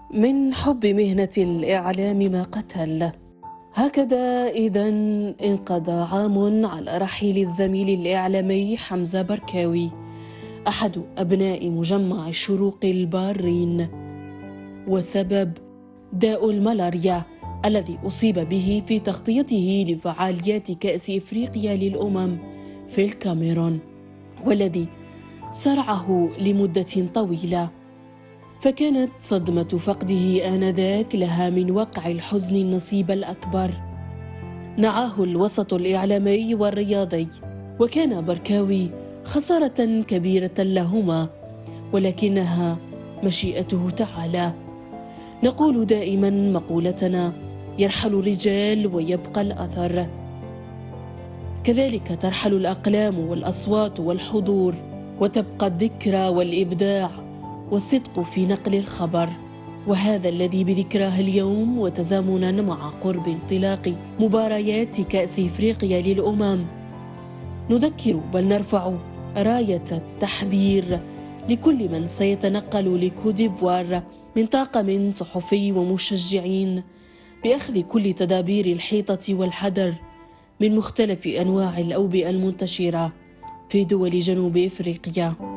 من حب مهنة الإعلام ما قتل. هكذا إذن انقضى عام على رحيل الزميل الإعلامي حمزة بركاوي، أحد أبناء مجمع الشروق البارين، وسبب داء الملاريا الذي أصيب به في تغطيته لفعاليات كأس إفريقيا للأمم في الكاميرون، والذي صرعه لمدة طويلة. فكانت صدمة فقده آنذاك لها من وقع الحزن النصيب الأكبر. نعاه الوسط الإعلامي والرياضي، وكان بركاوي خسارة كبيرة لهما، ولكنها مشيئته تعالى. نقول دائما مقولتنا: يرحل الرجال ويبقى الأثر. كذلك ترحل الأقلام والأصوات والحضور، وتبقى الذكرى والإبداع والصدق في نقل الخبر. وهذا الذي بذكراه اليوم، وتزامنا مع قرب انطلاق مباريات كأس إفريقيا للأمم، نذكر بل نرفع راية التحذير لكل من سيتنقل لكوديفوار من طاقم صحفي ومشجعين بأخذ كل تدابير الحيطة والحذر من مختلف أنواع الأوبئة المنتشرة في دول جنوب إفريقيا.